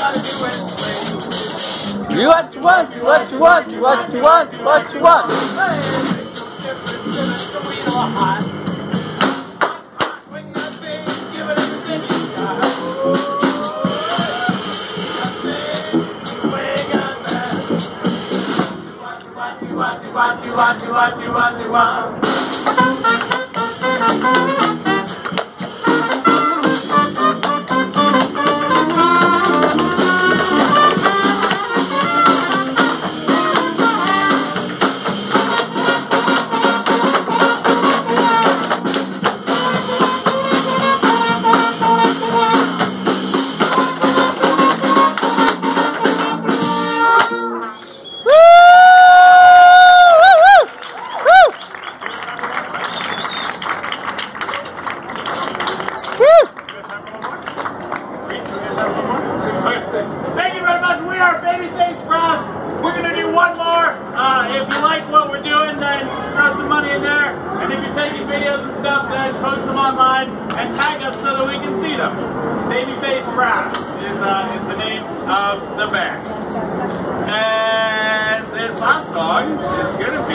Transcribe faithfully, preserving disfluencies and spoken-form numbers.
gotta do is swing. You what you want, you what you want, you what you want, you what you want. Hey, different than a sweet or hot. Swing that thing, give it everything you got. Do what, do what, do what, do what, do what, do what. Thank you very much. We are Babyfaced Brass. We're going to do one more. Uh, if you like what we're doing, then throw some money in there. And if you're taking videos and stuff, then post them online and tag us so that we can see them. Babyfaced Brass is, uh, is the name of the band. And this last song is going to